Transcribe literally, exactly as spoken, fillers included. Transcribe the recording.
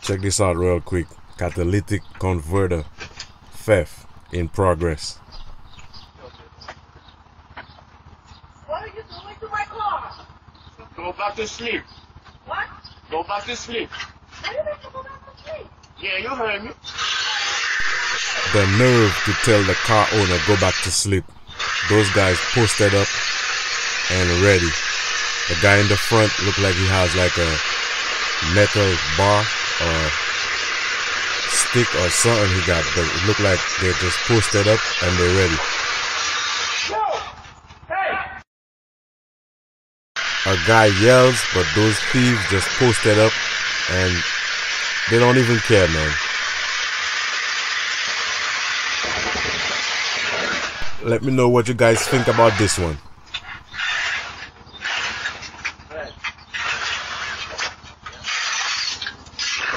Check this out real quick. Catalytic converter theft in progress. What are you doing to my car? Go back to sleep. What? Go back to sleep. What do you mean to go back to sleep? Yeah, you heard me. The nerve to tell the car owner go back to sleep. Those guys posted up and ready. The guy in the front looked like he has like a metal bar or stick or something he got, but it looked like they just posted up and they're ready. Yo! Hey! A guy yells, but those thieves just posted up and they don't even care, man. Let me know what you guys think about this one.